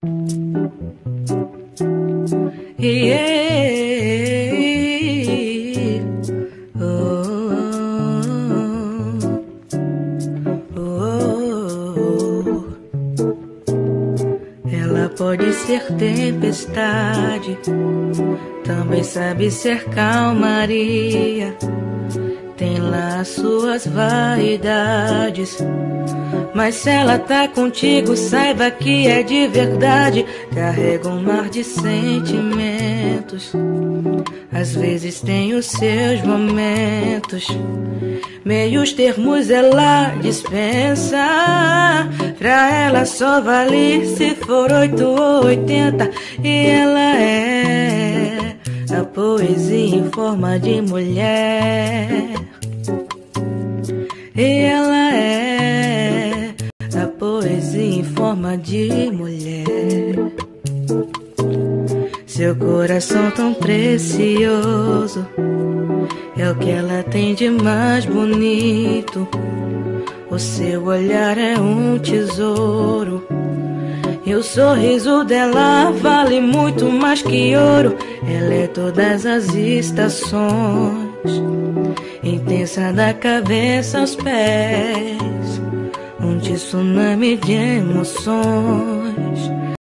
Ela pode ser tempestade, também sabe ser calmaria. Tem lá as suas vaidades, mas se ela tá contigo, saiba que é de verdade. Carrega um mar de sentimentos, às vezes tem os seus momentos. Meios termos ela dispensa, pra ela só vale se for 8 ou 80. E ela é a poesia em forma de mulher. E ela é a poesia em forma de mulher. Seu coração tão precioso é o que ela tem de mais bonito. O seu olhar é um tesouro, e o sorriso dela vale muito mais que ouro. Ela é todas as estações, intensa da cabeça aos pés, um tsunami de emoções.